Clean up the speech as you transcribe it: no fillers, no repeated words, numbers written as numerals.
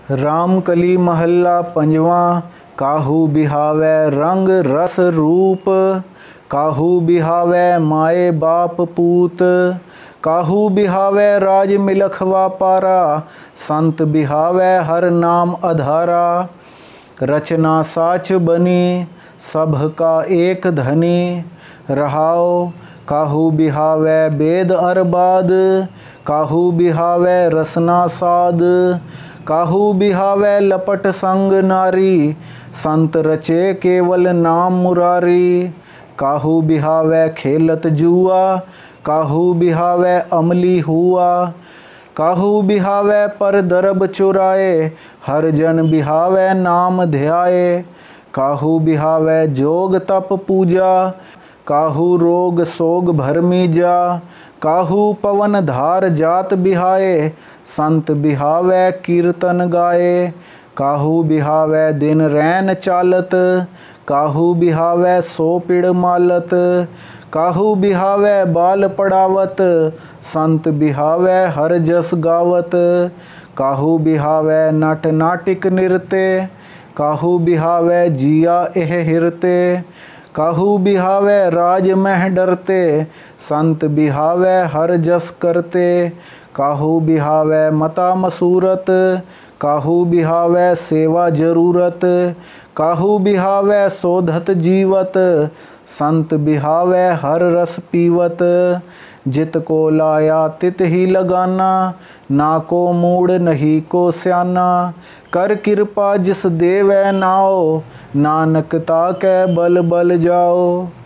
रामकली महल्ला पंजवा। काहू बिहावै रंग रस रूप, काहू बिहावै माए बाप पूत, काहू बिहावै राज मिलखवा पारा, संत बिहावै हर नाम अधारा। रचना साच बनी सब का एक धनी, रहाओ काहू बिहावै वेद अरबाद, काहू बिहावै रसना साध, काहू बिहावै लपट संग नारी, संत रचे केवल नाम मुरारी। काहू बिहावै खेलत जुआ, काहू बिहावै अमली हुआ, काहू बिहावै पर दरब चुराए, हर जन बिहावै नाम ध्याए। काहू बिहावै जोग तप पूजा, काहू रोग सोग भरमी जा, काहू पवन धार जात बिहाए, संत बिहावै कीर्तन गाए। काहू बिहावै दिन रैन चालत, काहू बिहावै सो पिड़ मालत, काहू बिहावै बाल पड़ावत, संत बिहावै हर जस गावत। काहू बिहावै नट नाटिक नृत्य, काहू बिहावै जिया एह हिरते, काहू बिहावै राज मह डरते, संत बिहावै हर जस करते। काहू बिहावै मता मसूरत, काहू बिहावै सेवा जरूरत, काहू बिहावै शोधत जीवत, संत बिहावै हर रस पीवत। जित को लाया तित ही लगाना, ना को मूड नहीं को स्याना, कर कृपा जिस देवै नाओ, नानक ताकै बल बल जाओ।